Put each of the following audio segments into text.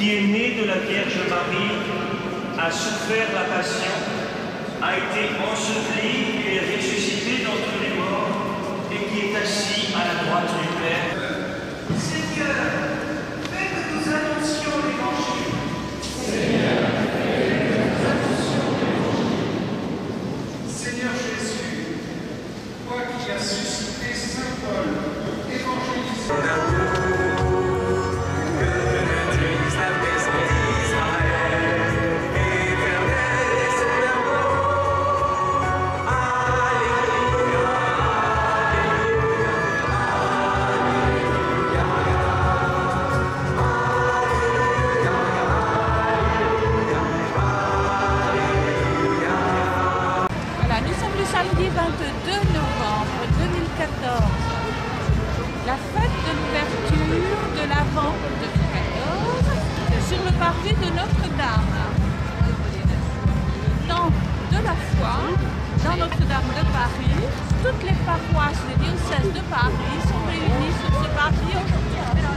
qui est né de la Vierge Marie, a souffert la passion, a été enseveli et est ressuscité d'entre les morts, et qui est assis à la droite du Père. Seigneur, fais que nous annoncions l'Évangile. Seigneur, fais que nous annoncions l'Évangile. Seigneur Jésus, toi qui as suscité Saint Paul pour évangéliser. Samedi 22 novembre 2014, la fête de l'ouverture de l'Avent 2014 sur le parvis de Notre-Dame. Temps de la foi, dans Notre-Dame de Paris, toutes les paroisses du diocèse de Paris sont réunies sur ce parvis aujourd'hui.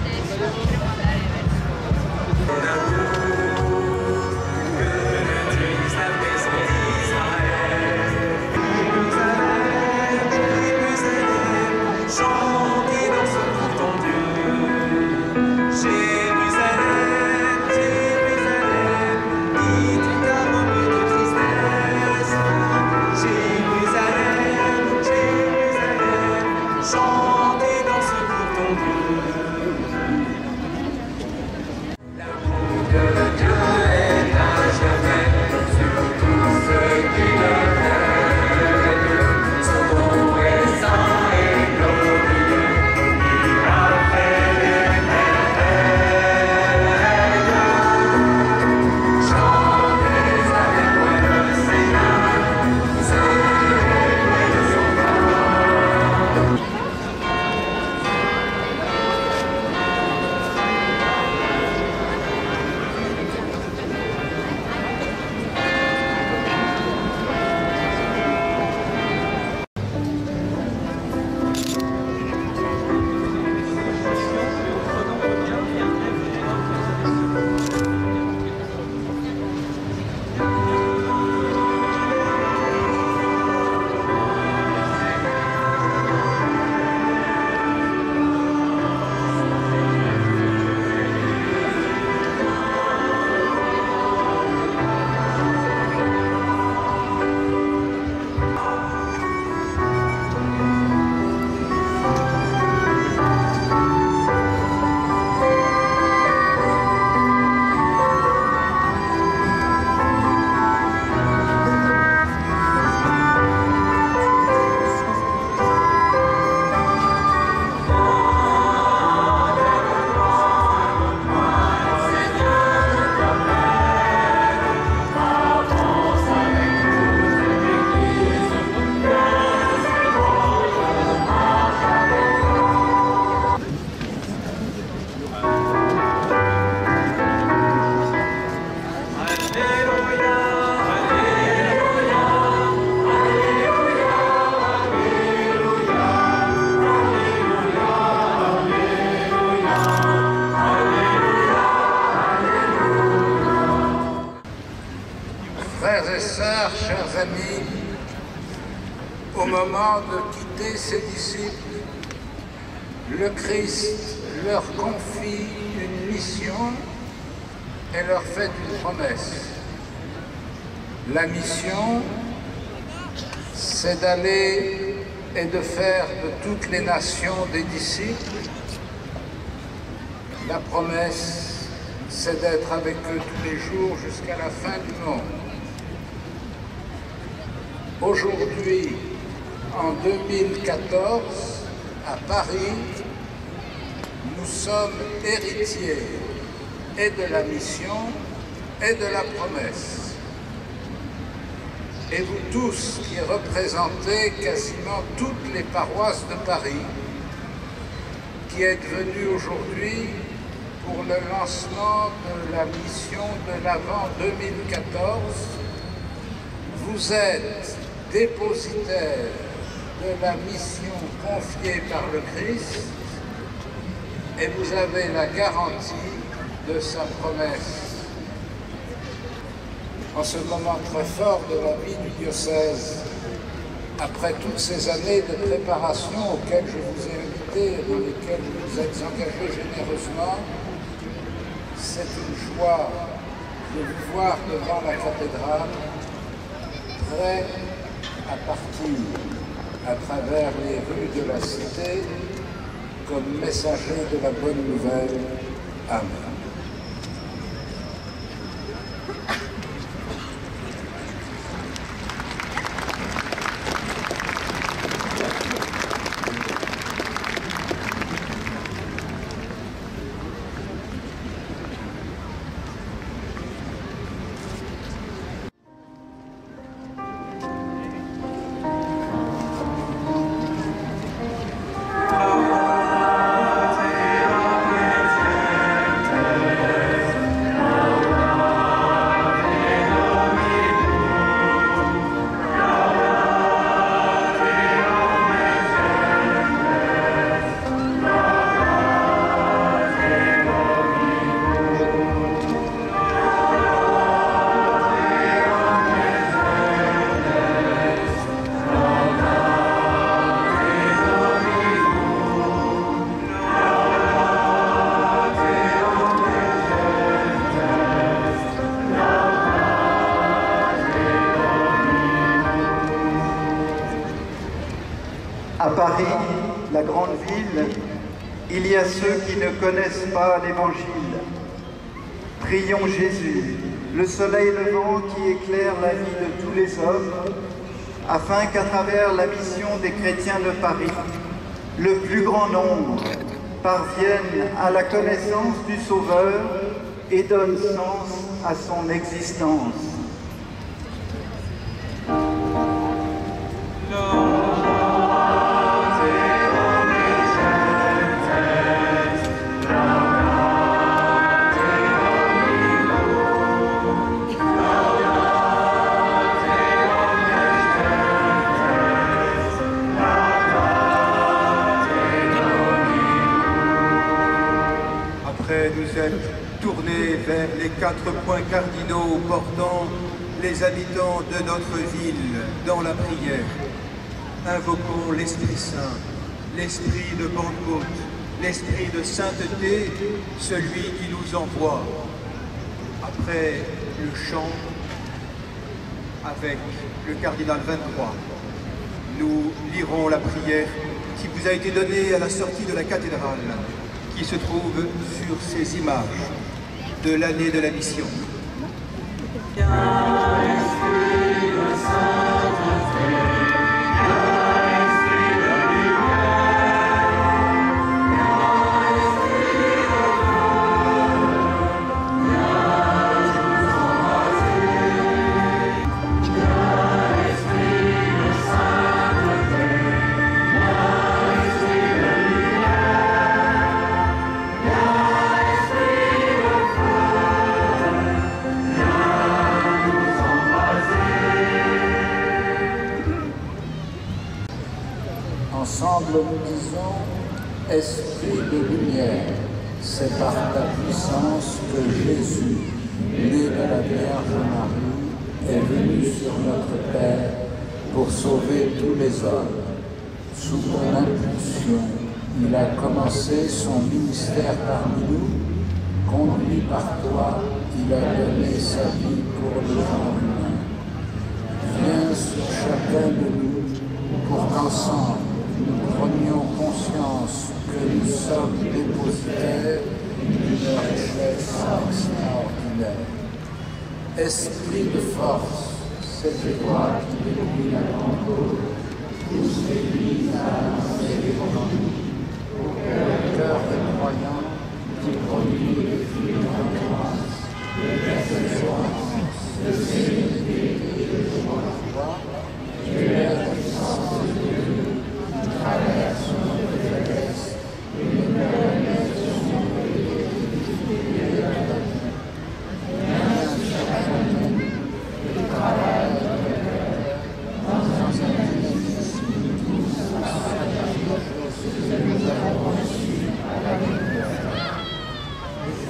Frères et sœurs, chers amis, au moment de quitter ses disciples, le Christ leur confie une mission et leur fait une promesse. La mission, c'est d'aller et de faire de toutes les nations des disciples. La promesse, c'est d'être avec eux tous les jours jusqu'à la fin du monde. Aujourd'hui, en 2014, à Paris, nous sommes héritiers et de la mission et de la promesse. Et vous tous qui représentez quasiment toutes les paroisses de Paris, qui êtes venus aujourd'hui pour le lancement de la mission de l'Avent 2014, vous êtes dépositaires de la mission confiée par le Christ et vous avez la garantie de sa promesse. En ce moment très fort de la vie du diocèse, après toutes ces années de préparation auxquelles je vous ai invité et dans lesquelles vous vous êtes engagés généreusement, c'est une joie de vous voir devant la cathédrale, prêt à partir à travers les rues de la cité comme messager de la bonne nouvelle. Amen. À Paris, la grande ville, il y a ceux qui ne connaissent pas l'Évangile. Prions Jésus, le soleil levant qui éclaire la vie de tous les hommes, afin qu'à travers la mission des chrétiens de Paris, le plus grand nombre parvienne à la connaissance du Sauveur et donne sens à son existence. Après nous être tournés vers les 4 points cardinaux portant les habitants de notre ville dans la prière, invoquons l'Esprit Saint, l'Esprit de Pentecôte, l'Esprit de sainteté, celui qui nous envoie. Après le chant, avec le cardinal 23, nous lirons la prière qui vous a été donnée à la sortie de la cathédrale, qui se trouve sur ces images de l'année de la mission. Ensemble nous disons, Esprit de lumière, c'est par ta puissance que Jésus, né de la Vierge Marie, est venu sur notre terre pour sauver tous les hommes. Sous ton impulsion, il a commencé son ministère parmi nous. Conduit par toi, il a donné sa vie pour le genre humain. Viens sur chacun de nous pour qu'ensemble, nous prenions conscience que nous sommes dépositaires d'une richesse extraordinaire. Esprit de force, c'est toi qui découles la grande, pousse l'Église à avancer devant nous, au cœur des croyants qui produit les fruits de l'endurance, de persévérance, de sérénité et de joie. Tu es la puissance de Dieu. Traverse notre faiblesse et nous permet de surmonter les difficultés de la vie. Viens sur chacun et travaille dans le cœur, dans un sacrifice tous à ce que nous avons reçu à la lumière.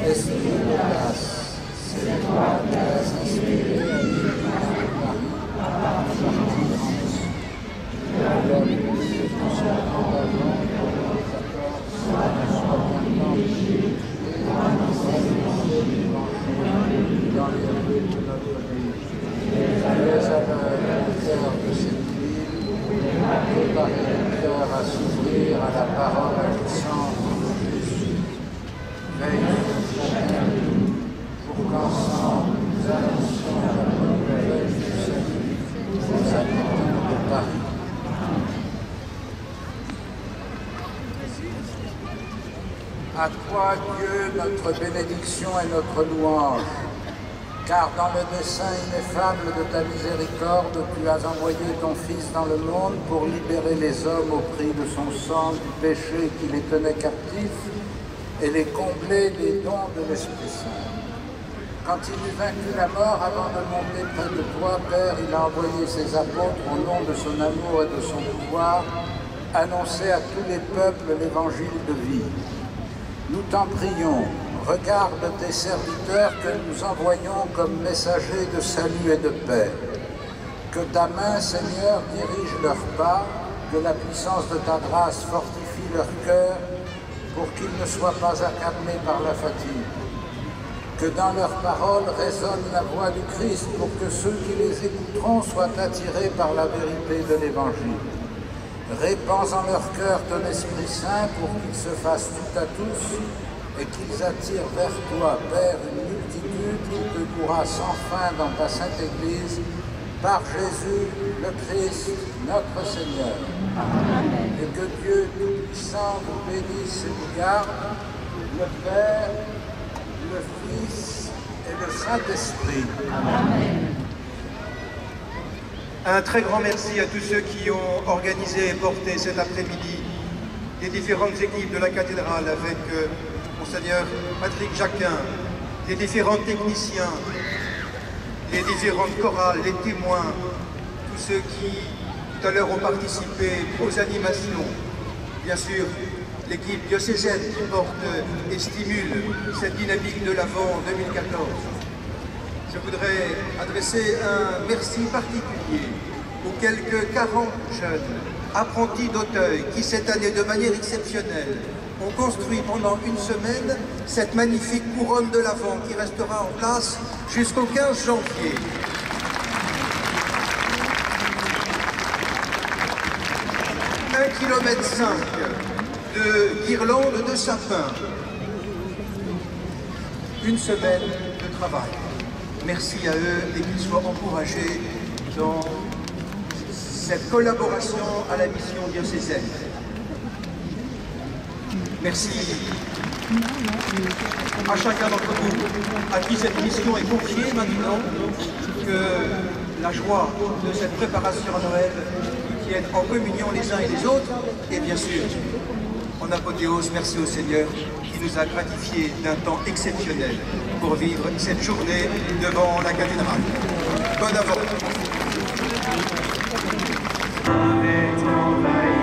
cœurs à s'ouvrir à la parole agissante de Jésus. Veille sur chacun de nous pour qu'ensemble nous annoncions la bonne nouvelle du salut aux habitants de Paris. À toi, Dieu, notre bénédiction et notre louange, car dans le dessein ineffable de ta miséricorde, tu as envoyé ton Fils dans le monde pour libérer les hommes au prix de son sang du péché qui les tenait captifs et les combler des dons de l'Esprit Saint. Quand il eut vaincu la mort avant de monter près de toi, Père, il a envoyé ses apôtres au nom de son amour et de son pouvoir, annoncer à tous les peuples l'évangile de vie. Nous t'en prions, regarde tes serviteurs que nous envoyons comme messagers de salut et de paix. Que ta main, Seigneur, dirige leurs pas, que la puissance de ta grâce fortifie leur cœur pour qu'ils ne soient pas accablés par la fatigue. Que dans leurs paroles résonne la voix du Christ pour que ceux qui les écouteront soient attirés par la vérité de l'Évangile. Répands en leur cœur ton Esprit Saint pour qu'ils se fassent tout à tous et qu'ils attirent vers toi, Père, une multitude qui te louera sans fin dans ta Sainte Église, par Jésus, le Christ, notre Seigneur. Amen. Et que Dieu Tout-Puissant vous bénisse et vous garde, le Père, le Fils et le Saint-Esprit. Amen. Un très grand merci à tous ceux qui ont organisé et porté cet après-midi les différentes équipes de la cathédrale avec Monseigneur Patrick Jacquin, les différents techniciens, les différentes chorales, les témoins, tous ceux qui tout à l'heure ont participé aux animations, bien sûr l'équipe diocésaine qui porte et stimule cette dynamique de l'Avent 2014. Je voudrais adresser un merci particulier aux quelques 40 jeunes apprentis d'Auteuil qui, cette année, de manière exceptionnelle, ont construit pendant une semaine cette magnifique couronne de l'Avent qui restera en place jusqu'au 15 janvier. Un kilomètre 5 de guirlandes de sapin. Une semaine de travail. Merci à eux et qu'ils soient encouragés dans cette collaboration à la mission diocésaine. Merci à chacun d'entre vous à qui cette mission est confiée maintenant, que la joie de cette préparation à Noël tienne en communion les uns et les autres, et bien sûr, en apothéose, merci au Seigneur qui nous a gratifiés d'un temps exceptionnel pour vivre cette journée devant la cathédrale. Bonne Avant.